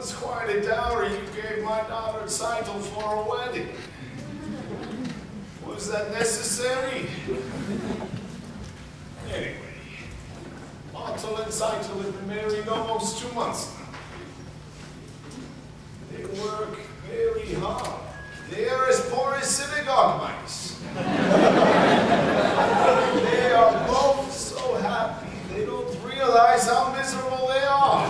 was quite a dowry you gave my daughter Zeitel for a wedding. Was that necessary? Anyway, Otto and Zeitel have been married almost 2 months now. They work very hard. They are as poor as synagogue mice. They are both so happy they don't realize how miserable they are.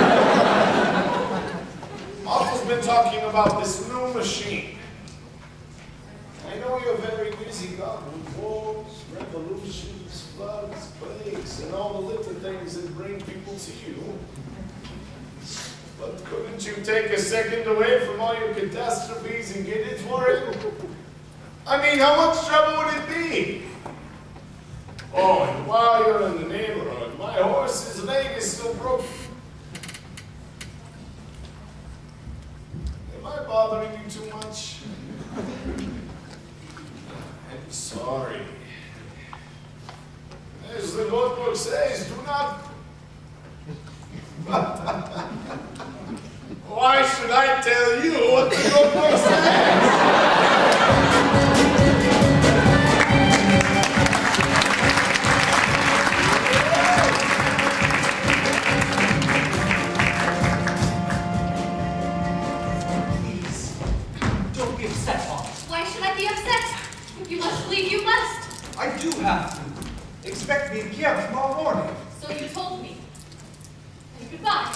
Otto's been talking about this new machine. I know you're very busy, God, with wars, revolutions, floods, plagues, and all the little things that bring people to you. But couldn't you take a second away from all your catastrophes and get it for him? I mean, how much trouble would it be? Oh, and while you're in the neighborhood, my horse's leg is still broken. Am I bothering you too much? I'm sorry. As the notebook says, do not... Why should I tell you what the notebook says? Please, don't be upset, Mom. Why should I be upset? If you must leave, you must. I do have to. Expect me in Kiev tomorrow morning. So you told me. And goodbye.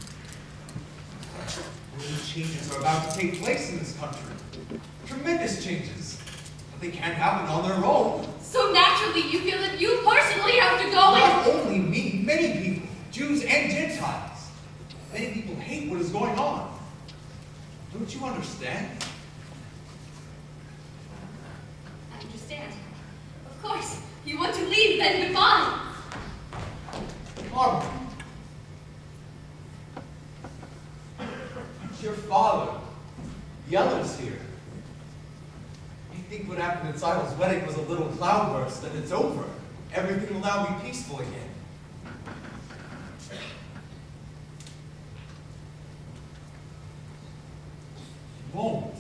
Great changes are about to take place in this country. Tremendous changes. But they can't happen on their own. So naturally, you feel that you personally have to go Not and... only me, many people, Jews and Gentiles. Many people hate what is going on. Don't you understand? I understand. Of course. You want to leave, then goodbye. Marvel. Your father, Yeller's here. You think what happened at Zeitel's wedding was a little cloudburst, and it's over. Everything will now be peaceful again. It won't.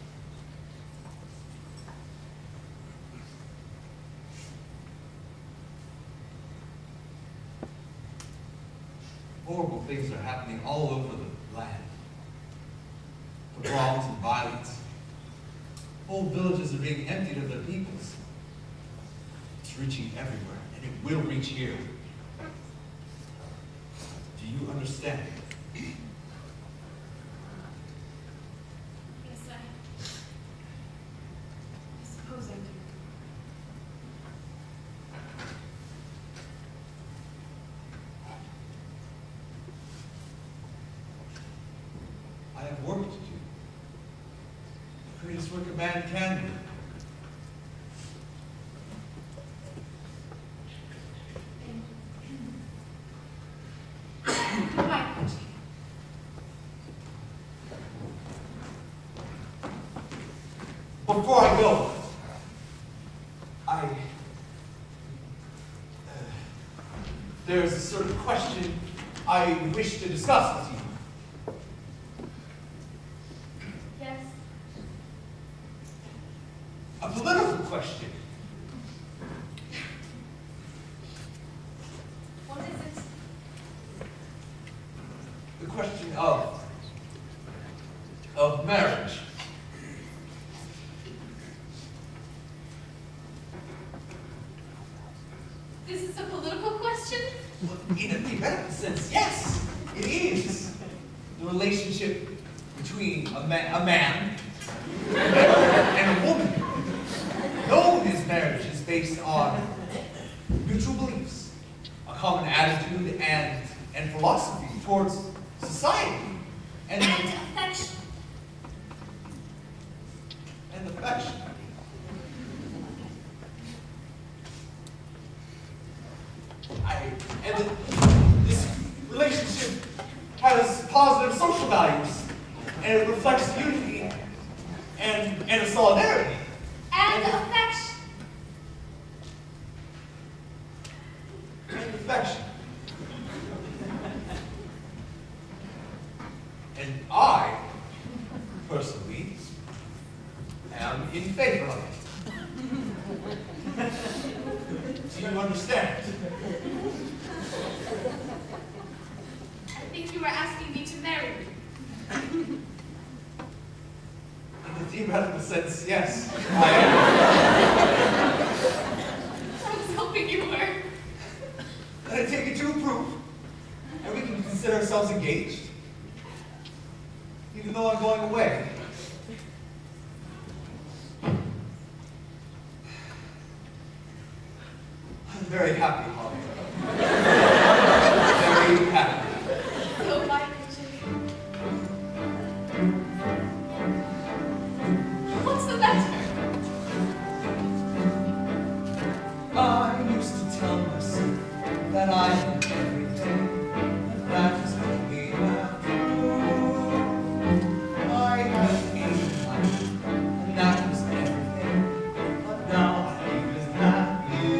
Horrible things are happening all over the land. Pogroms and violence. Whole villages are being emptied of their peoples. It's reaching everywhere, and it will reach here. Do you understand? Yes, I suppose I do. I have work to do. The greatest work a man can do. Goodbye, Archie. Before I go, there's a certain question I wish to discuss with you. Yes. A political question. What is it? The question of marriage. This is a political question? Well, in a theoretical sense, yes, it is. The relationship between a man and a woman. Known as marriage is based on mutual beliefs, a common attitude and philosophy towards society, and affection. And affection. This relationship has positive social values, and it reflects unity and a solidarity. And affection. And affection. And I, personally, am in favor of it. Do you understand? I think you were asking me to marry you. In a theoretical sense, yes. I I was hoping you were. Let it take it to approve, and we can consider ourselves engaged, even though I'm going away. I'm very happy, Holly. Very happy. So why did you? What's the matter? I used to tell myself that I am everything, but that is only not true. I had an Asian life, and that was everything, but now I think it's not you.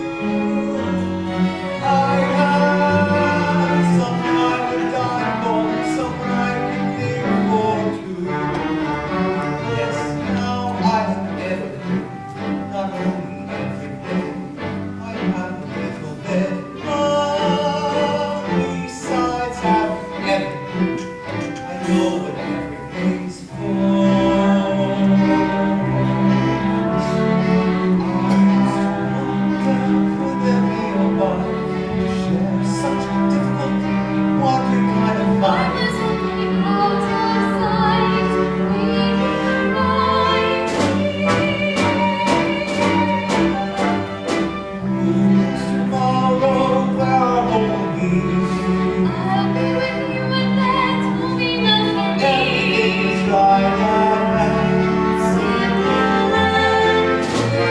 I had someone I would die for, someone I could live for too. Yes, now I have everything, not only everything. I have a little bit besides having everything. I know what everything's for. I used to wonder, would there be a bond to share such a difficult, wandering kind of I life? was hoping out of sight, waiting Who's tomorrow, where I won't be? I'll be with you, and that will be enough for me. Everything's right at hand. Simple and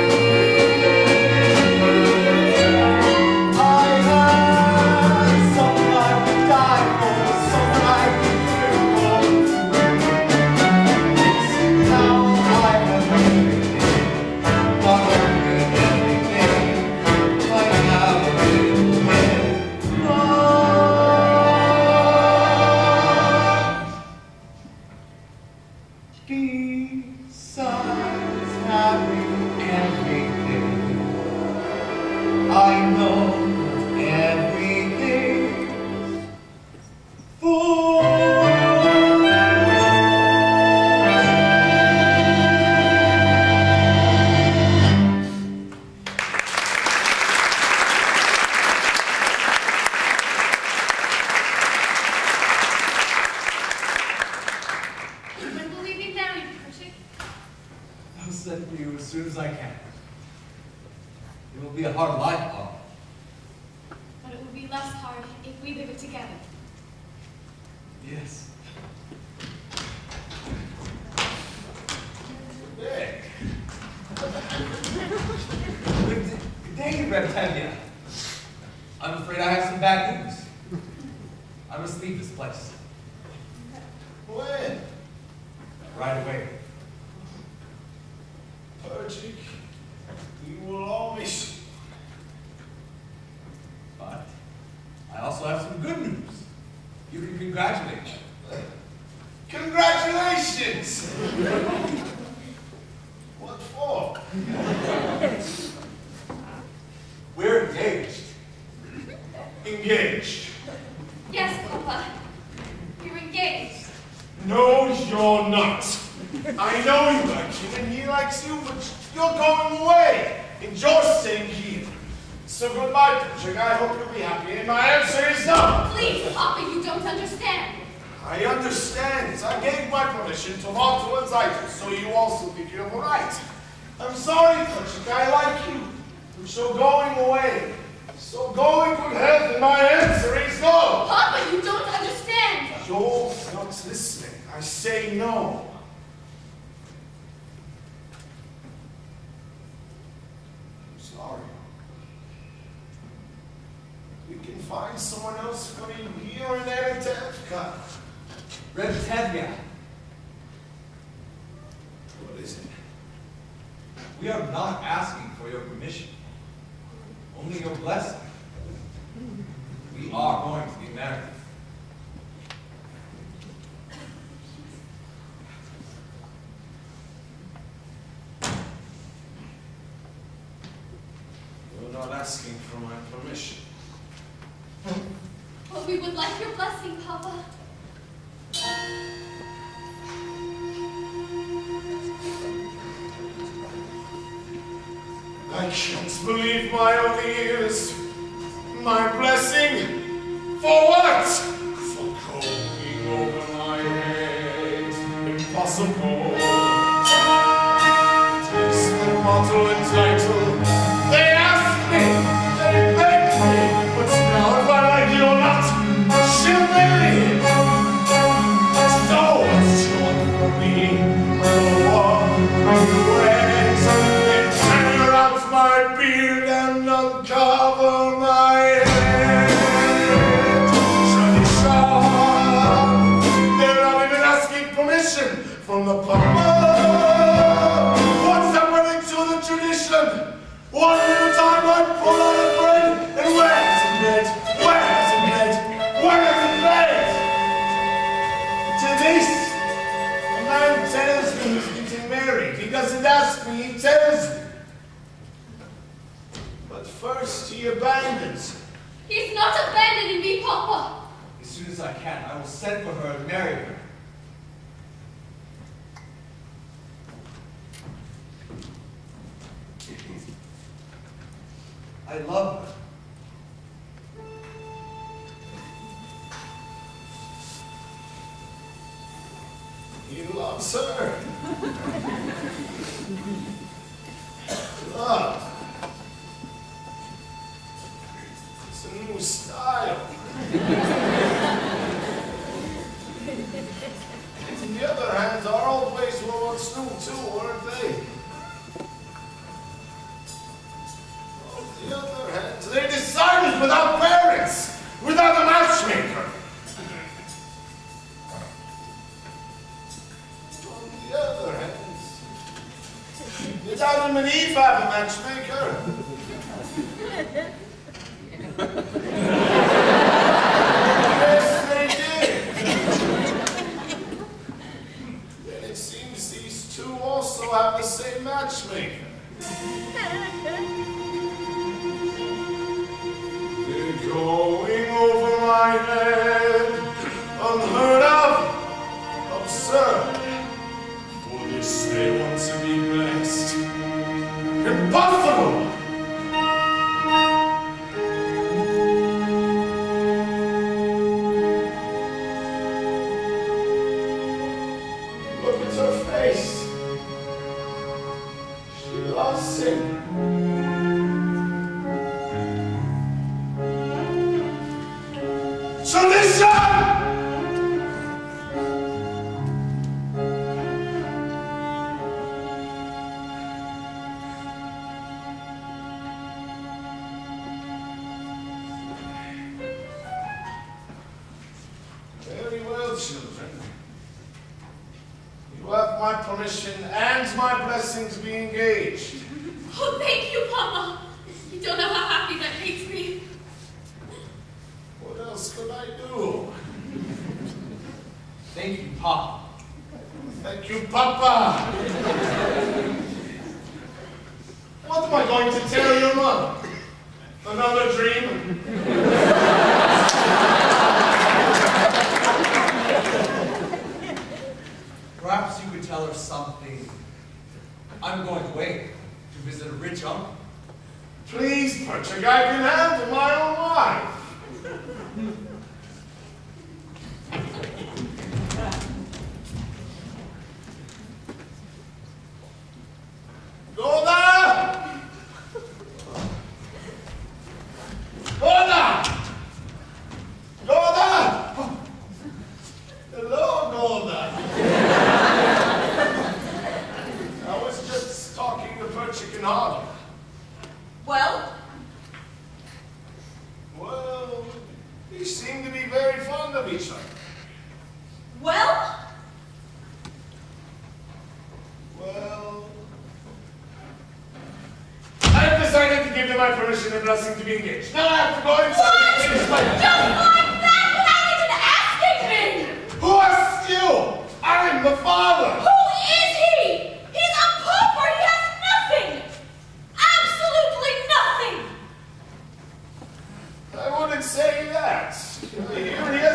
I had someone I could die for, someone I could live for. Now I have everything, not only everything. I have a little bit besides having everything. I know everything's for. when will we be married, Pershing? I'll send for you as soon as I can. It will be a hard life, Paul. But it will be less hard if we live it together. Yes. Hey, Good day, Reptavia. I'm afraid I have some bad news. I must leave this place when? right away. Perchik, we will all miss But I also have some good news. You can congratulate me. you. Congratulations! What for? We're engaged. Engaged. Yes, Papa. You're engaged. No, you're not. I know you like him and he likes you, but you're going away and you're staying here. So goodbye, Perchik. I hope you'll be happy. And my answer is no. Please, Papa, you don't understand. I understand. I gave my permission to Walter and Zeitel, so you also think you have a right. I'm sorry, Perchik. I like you. But you're going away. So going would help, and my answer is no. Papa, you don't understand. You're not listening. I say no. I'm sorry. We can find someone else for you here in Anatevka. Reptavia, What is it? we are not asking for your permission, only your blessing. We are going to be married. wish. But we would like your blessing, Papa. I can't believe my own ears. My blessing? For what? For going over my head. Impossible. It is the motto and title. They asked me, they begged me, but now if I like you or not, she'll marry him. So what's short for me? My beard and uncover my head. Tradition. They're not even asking permission from the Papa. What's happening to the tradition? One at a time I pull out a bread, and where's the bread? Where's the bread? Where's the bread? To this, a man tells me he's getting married. He doesn't ask me, he tells me. But first he abandons. He's not abandoning me, Papa. As soon as I can, I will send for her and marry her. I love her. He loves her. Love. It's a new style. On the other hand, our old ways were once new too, weren't they? On the other hand, they decided without parents, without a matchmaker. On the other hand, did Adam and Eve have a matchmaker? Yes, they did. And it seems these two also have the same matchmaker. They're going over my head, unheard of, absurd. For this they want to be blessed. Impossible! Look at her face. She loves him. Tradition! Very well, children. You have my permission and my blessing to be engaged. Oh, thank you, Papa. You don't know how happy that makes me. What else could I do? Thank you, Papa. Thank you, Papa. What am I going to tell your mother? Another dream? Perhaps you could tell her something. I'm going away to visit a rich uncle. Please, Perchik, I can handle my own life. Golda! Golda! Golda! Hello, Golda. I was just talking to Perchik and Harvey. Well? Well, they seem to be very fond of each other. Well? Well, I've decided to give them my permission and blessing to be engaged. Now I have to go inside and finish my... Just like that without even asking me! Who asked you? I'm the father. Who is he? He's a pauper! He has nothing! Absolutely nothing! ask. Here